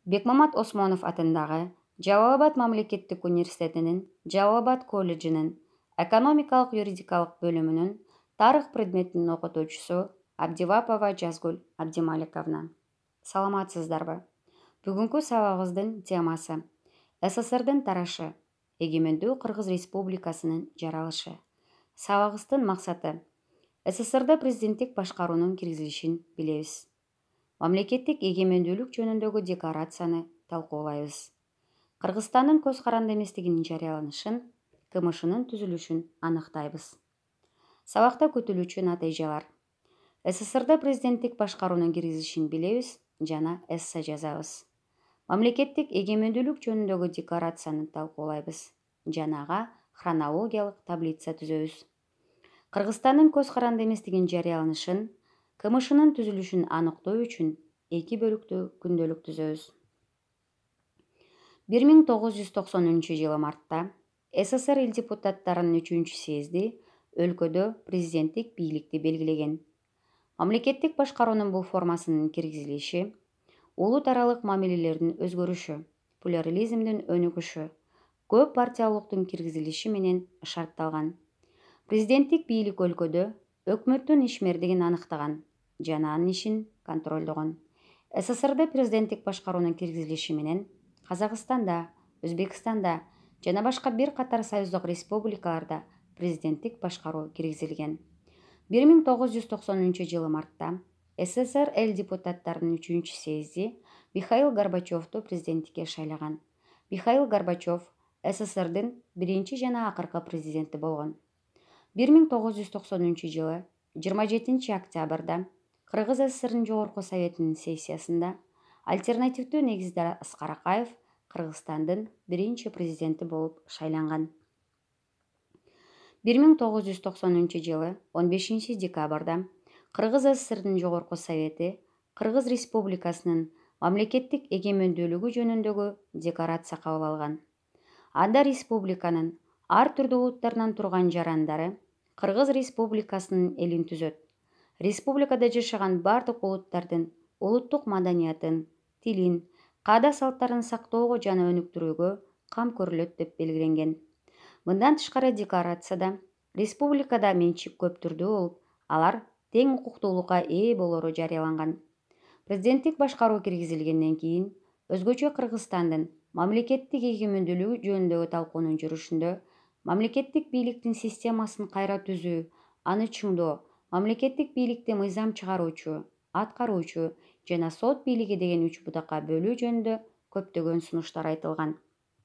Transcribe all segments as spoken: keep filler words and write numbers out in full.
Бекмамат Осмонов атындагы Жалал Абад мамлекеттик университетинин Жалал Абад колледжинин экономикалык юридикалык бөлүмүнүн тарых предметинин окутуучусу Абдивапова Жазгүл Абдималиковна. Саламатсыздарбы? Бүгүнкү сабагыбыздын темасы СССРдин тарашы, эгемендүү Кыргыз Республикасынын жаралышы. Сабагыбыздын максаты СССРда президенттик башкаруунун киргизилишин билебиз. Мамлекеттик эгемендүүлүк жөнүндөгү декларацияны талкуулайбыз. Кыргызстандын көз каранды эместигинин жарыяланышын, КМШнын түзүлүшүн аныктайбыз. Сабакта күтүлүүчү натыйжалар. СССРда президенттик башкаруунун киргизилишин билебиз жана эссе жазабыз. Мамлекеттик эгемендүүлүк жөнүндөгү декларацияны талкуулайбыз жана ага хронологиялык таблица түзөбүз. Кыргызстандын көз каранды эместигинин жарыяланышын, КМШнын түзүлүшүн аныктоо үчүн эки бөлүктүү күндөлүк түзөбүз. бир миң тогуз жүз токсонунчу жылы мартта СССР эл депутаттарынын үчүнчү съезди өлкөдө президенттик бийликти белгилеген. Мамлекеттик башкаруунун бул формасынын киргизилиши улут аралык мамилелердин өзгөрүшү, плюрализмдин өнүгүшү, көп партиялуулуктун киргизилиши менен шартталган. Президенттик бийлик өлкөдө өкмөттүн ишмердигин аныктаган жана анын ишин контролдогон. СССРда президенттик башкаруунун киргизилиши менен Казакстанда, Өзбекстанда жана башка бир катар союздук республикаларда президенттик башкаруу киргизилген. бир миң тогуз жүз токсонунчу жылы мартта СССР эл депутаттарынын үчүнчү съезди Михаил Горбачевду президенттикке шайлаган. Михаил Горбачев СССРдин биринчи жана акыркы президенти болгон. бир миң тогуз жүз токсонунчу жылы жыйырма жетинчи октябрда Кыргыз СССРнин жогорку советинин сессиясында альтернативдүү негизде Аскар Акаев Кыргызстандын биринчи президенти болуп шайланган. бир миң тогуз жүз токсонунчу жылы он бешинчи декабрда Кыргыз СССРнин жогорку совети Кыргыз Республикасынын мамлекеттик эгемендүүлүгү жөнүндөгү декларация кабыл алган. Анда республиканын ар түрдүү улуттарынан турган жарандары Кыргыз Республикасынын элин түзөт. Республикада жашаган бардык улуттардын улуттук маданиятын, тилин, каада-салттарын сактоого жана өнүктүрүүгө кам көрүлөт деп белгиленген. Мындан тышкары декларацияда республикада менчик көп түрдүү болуп, алар тең укуктуулукка ээ болору жарыяланган. Президенттик башкаруу киргизилгенден кийин өзгөчө Кыргызстандын мамлекеттик эгемендүүлүгү жөнүндөгү талкуунун жүрүшүндө мамлекеттик бийликтин системасын кайра түзүү, аны чыңдоо, мамлекеттик бийликти мыйзам чыгаруучу, аткаруучу жана сот бийлиги деген үч бутакка бөлүү жөнүндө көптөгөн сунуштар айтылган.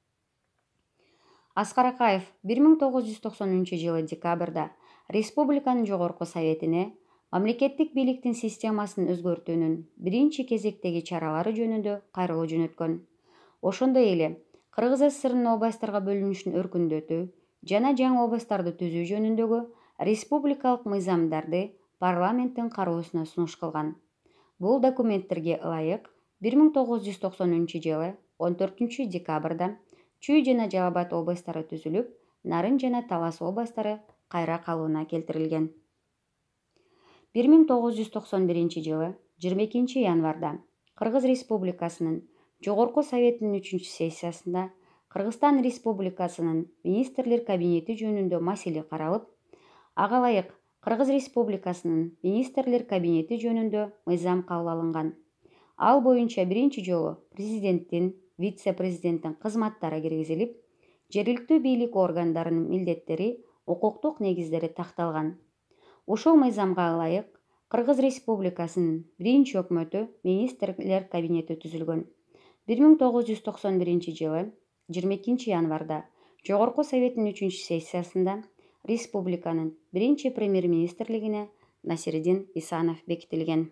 Аскар Акаев бир миң тогуз жүз токсонунчу жылы декабрда республиканын жогорку советине мамлекеттик бийликтин системасын өзгөртүүнүн биринчи кезектеги чаралары жөнүндө кайрылуу жөнөткөн. Ошондой эле Кыргыз СССРнин областтарга бөлүнүшүн өркүндөтүү жана жаңы областтарды түзүү жөнүндөгү республикалык мыйзамдарды парламенттин кароосуна сунуш кылган. Бул документтерге ылайык бир миң тогуз жүз токсонунчу жылы он төртүнчү декабрда Чүй жана Жалал Абад областтары түзүлүп, Нарын жана Талас областтары кайра калыбына келтирилген. бир миң тогуз жүз токсон биринчи жылы жыйырма экинчи январда Кыргыз Республикасынын жогорку советинин үчүнчү сессиясында Кыргызстан Республикасынын министрлер кабинети жөнүндө маселе каралып, ага ылайык Кыргыз Республикасынын министрлер кабинети жөнүндө мыйзам кабыл алынган. Ал боюнча биринчи жолу президенттин, вице-президенттин кызматтары киргизилип, жергиликтүү бийлик органдарынын милдеттери, укуктук негиздери такталган. Ушул мыйзамга ылайык Кыргыз Республикасынын биринчи өкмөтү министрлер кабинети түзүлгөн. бир миң тогуз жүз токсон биринчи жылы жыйырма экинчи январда жогорку советтин үчүнчү сессиясында республиканын биринчи премьер-министрлигине Насирдин Исанов бекитилген.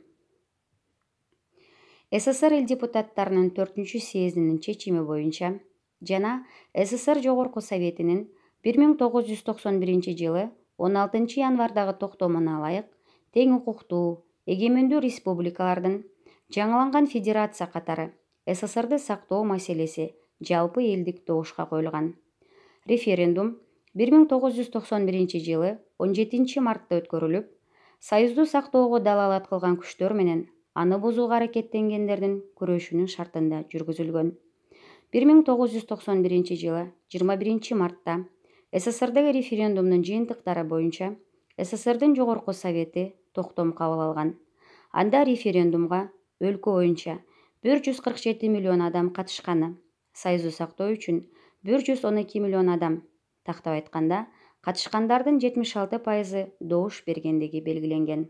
СССР эл депутаттарынын төртүнчү съездинин чечими боюнча жана СССР жогорку советинин бир миң тогуз жүз токсон биринчи жылы он алтынчы январдагы токтомуна ылайык тең укуктуу, эгемендүү республикалардын жаңыланган федерация катары СССРды сактоо маселеси жалпы элдик добушка коюлган. Референдум бир миң тогуз жүз токсон биринчи жылы он жетинчи мартта өткөрүлүп, союзду сактоого далаалат кылган күчтөр менен аны бузууга аракеттенгендердин күрөшүүнүн шартында жүргүзүлгөн. бир миң тогуз жүз токсон биринчи жылы жыйырма биринчи мартта СССРдеги референдумдун жыйынтыктары боюнча СССРдин жогорку совети токтом кабыл алган. Анда референдумга өлкө боюнча бир жүз кырк жети миллион адам катышканы, союзду сактоо үчүн бир жүз он эки миллион адам, тактап айтканда катышкандардын жетимиш алты пайызы добуш бергендиги белгиленген.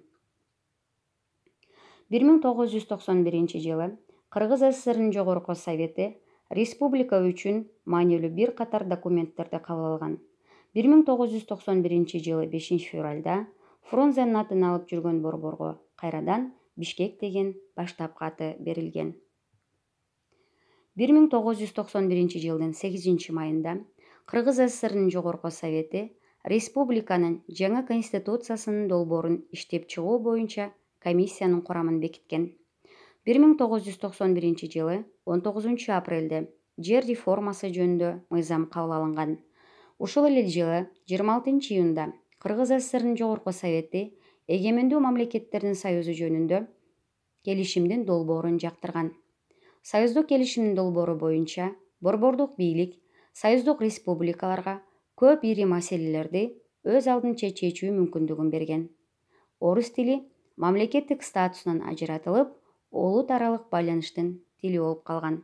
бир миң тогуз жүз токсон биринчи жылы Кыргыз СССРдин жогорку совети республика үчүн маанилүү бир катар документтерди кабыл алган. бир миң тогуз жүз токсон биринчи жылы бешинчи февралда Фрунзенин атын алып жүргөн борборго кайрадан Бишкек деген баштапкы аты берилген. бир миң тогуз жүз токсон биринчи жылдын сегизинчи майында Кыргыз СССРдин жогорку совети республиканын жаңы конституциясынын долбоорун иштеп чыгуу боюнча комиссиянын курамын бекиткен. бир миң тогуз жүз токсон биринчи жылы он тогузунчу апрелде жер реформасы жөнүндө мыйзам кабыл алынган. Ушул эле жылы жыйырма алтынчы июнда Кыргыз СССРдин жогорку совети эгемендүү мамлекеттердин союзу жөнүндө келишимдин долбоорун жактырган. Союздук келишимдин долбоору боюнча борбордук бийлик союздук республикаларга көп ири маселелерди өз алдынча чечүү мүмкүндүгүн берген. Орус тили мамлекеттик статусунан ажыратылып, улут аралык байланыштын тили болуп калган.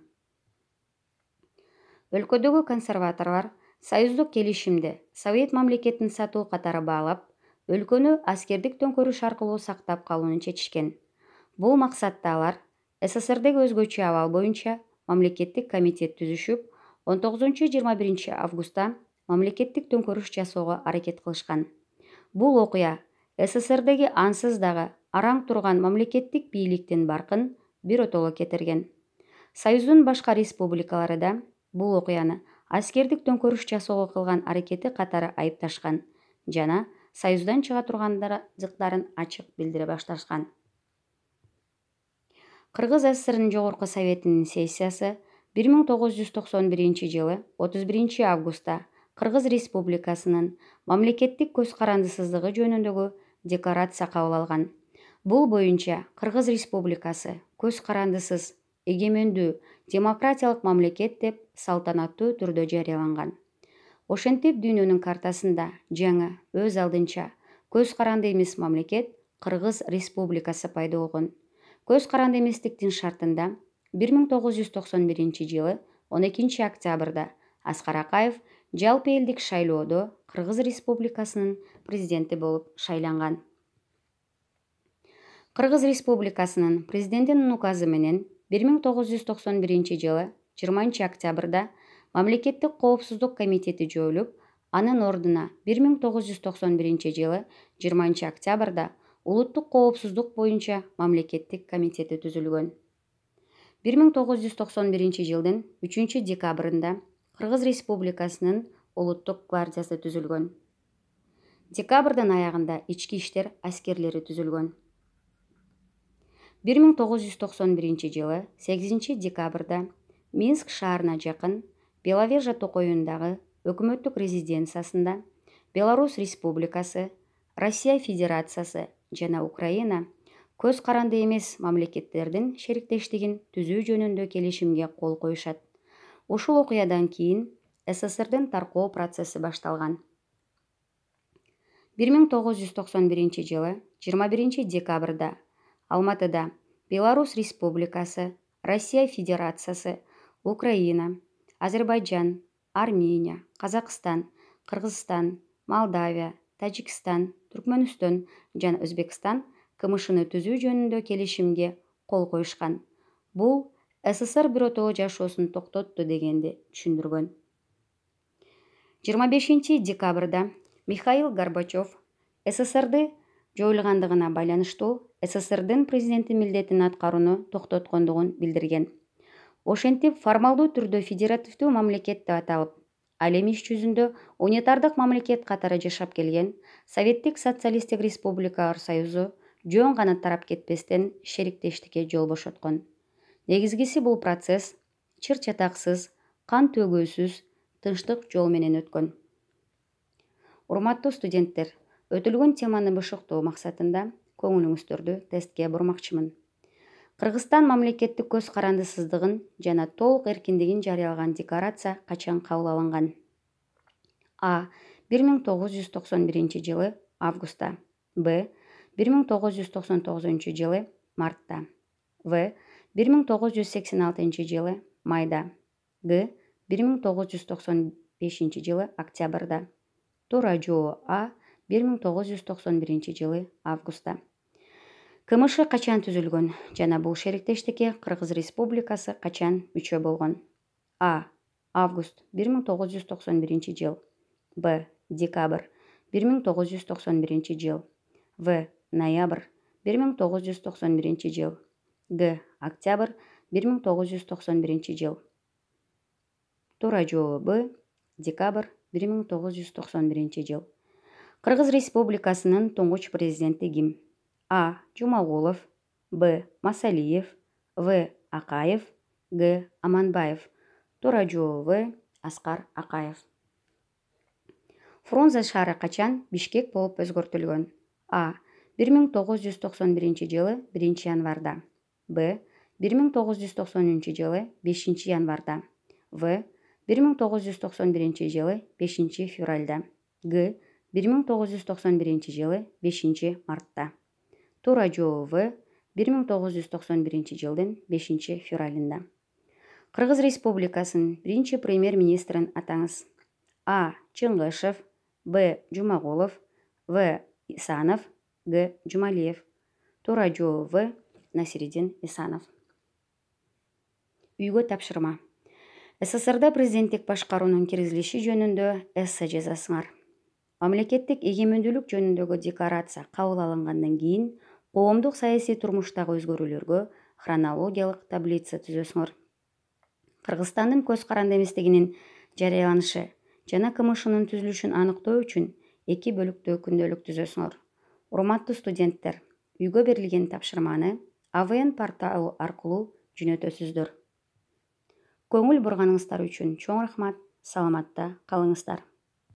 Өлкөдөгү консерваторлор союздук келишимди Совет мамлекетин сатуу катары баалап, өлкөнү аскердик төңкөрүш аркылуу сактап калууну чечишкен. Бул максатта алар СССРдеги өзгөчө абал боюнча мамлекеттик комитет түзүшүп, он тогузунчу жыйырма биринчи августта мамлекеттик төңкөрүш жасоого аракет кылышкан. Бул окуя СССРдеги ансыз дагы араң турган мамлекеттик бийликтин баркын биротоло кетирген. Союздун башка республикалары да бул окуяны аскердик төңкөрүш жасоого кылган аракети катары айыпташкан жана союздан чыга тургандыктарын ачык билдире башташкан. Кыргыз СССРдин жогорку советинин сессиясы бир миң тогуз жүз токсон биринчи жылы отуз биринчи августта Кыргыз Республикасынын мамлекеттик көз карандысыздыгы жөнүндөгү декларация кабыл алган. Бул боюнча Кыргыз Республикасы көз карандысыз, эгемендүү, демократиялык мамлекет деп салтанаттуу түрдө жарыяланган. Ошентип дүйнөнүн картасында жаңы, өз алдынча, көз каранды эмес мамлекет Кыргыз Республикасы пайда болгон. Көз каранды эместиктин шартында бир миң тогуз жүз токсон биринчи жылы он экинчи октябрда Аскар Акаев жалпы элдик шайлоодо Кыргыз Республикасынын президенти болуп шайланган. Кыргыз Республикасынын президентинин указы менен бир миң тогуз жүз токсон биринчи жылы жыйырманчы октябрда Мамлекеттик коопсуздук комитети жоюлуп, анын ордуна бир миң тогуз жүз токсон биринчи жылы жыйырманчы октябрда Улуттук коопсуздук боюнча мамлекеттик комитети түзүлгөн. бир миң тогуз жүз токсон биринчи жылдын үчүнчү декабрында Кыргыз Республикасынын Улуттук гвардиясы түзүлгөн. Декабрдын аягында ички иштер аскерлери түзүлгөн. бир миң тогуз жүз токсон биринчи жылы сегизинчи декабрда Минск шаарына жакын Беловежа токоюндагы өкмөттүк резиденциясында Беларусь Республикасы, Россия Федерациясы жана Украина көз каранды эмес мамлекеттердин шериктештигин түзүү жөнүндө келишимге кол коюшат. Ушул окуядан кийин СССРдин таркоо процесси башталган. бир миң тогуз жүз токсон биринчи жылы жыйырма биринчи декабрда Алматыда Беларусь Республикасы, Россия Федерациясы, Украина, Азербайджан, Армения, Казакстан, Кыргызстан, Молдавия, Тажикстан, Түркмөнстөн жана Өзбекстан КМШны түзүү жөнүндө келишимге кол коюшкан. Бул СССР биротоло жашоосун токтотту дегенди түшүндүргөн. жыйырма бешинчи декабрда Михаил Горбачев СССРды жоюлгандыгына байланыштуу СССРдин президенти милдетин аткарууну токтоткондугун билдирген. Ошентип формалдуу түрдө федеративдүү мамлекет деп аталып, ал эми иш жүзүндө унитардык мамлекет катары жашап келген Советтик социалисттик республикалар союзу жөн гана тарап кетпестен шериктештикке жол бошоткон. Негизгиси бул процесс чыр чатаксыз, кан төгүүсүз, тынчтык жол менен өткөн. Урматтуу студенттер, өтүлгөн теманы бышыктоо максатында көңүлүңүздөрдү тестке бурмакчымын. Кыргызстан мамлекеттик көз карандысыздыгын жана толук эркиндигин жарыялаган декларация качан кабыл алынган? А. бир миң тогуз жүз токсон биринчи жылы августта. Б. бир миң тогуз жүз токсон тогузунчу жылы мартта. В. бир миң тогуз жүз сексен алтынчы жылы майда. Г. бир миң тогуз жүз токсон бешинчи жылы октябрда. Туура жообу А. бир миң тогуз жүз токсон биринчи жылы августта. КМШ качан түзүлгөн жана бул шериктештикке Кыргыз Республикасы качан мүчө болгон? А. Август бир миң тогуз жүз токсон биринчи жыл. Б. Декабрь бир миң тогуз жүз токсон биринчи жыл. В. Ноябрь бир миң тогуз жүз токсон биринчи жыл. Г. Октябрь бир миң тогуз жүз токсон биринчи жыл. Туура жообу Б. Декабрь бир миң тогуз жүз токсон биринчи жыл. Кыргыз Республикасынын туңгуч президенти ким? А. Жумагулов. Б. Масалиев. В. Акаев. Г. Аманбаев. Туура жообу В. Аскар Акаев. Фрунзе шаары качан Бишкек болуп өзгөртүлгөн? А. бир миң тогуз жүз токсон биринчи жылы биринчи январда. Б. бир миң тогуз жүз токсонунчу жылы бешинчи январда. В. бир миң тогуз жүз токсон биринчи жылы бешинчи февралда. Г. бир миң тогуз жүз токсон биринчи жылы бешинчи мартта. Туура жообу В. бир миң тогуз жүз токсон биринчи жылдын бешинчи февралында. Кыргыз Республикасынын биринчи премьер-министрин атаңыз. А. Чыңгышев. Б. Жумагулов. В. Исанов. Г. Жумалиев. Туура жообу В. Насириддин Исанов. Үйгө тапшырма. СССРда президенттик башкаруунун киргизилиши жөнүндө эссе жазасыңар. Мамлекеттик эгемендүүлүк жөнүндөгү декларация кабыл алынгандан кийин коомдук саясий турмуштагы өзгөрүүлөргө хронологиялык таблица түзөсүңөр. Кыргызстандын көз каранды эместигинин жарыяланышы жана КМШнын түзүлүшүн аныктоо үчүн эки бөлүктүү күндөлүк түзөсүңөр. Урматтуу студенттер, үйгө берилген тапшырманы А В Н порталы аркылуу жөнөтөсүздөр. Көңүл бурганыңыздар үчүн чоң рахмат. Саламатта калыңыздар.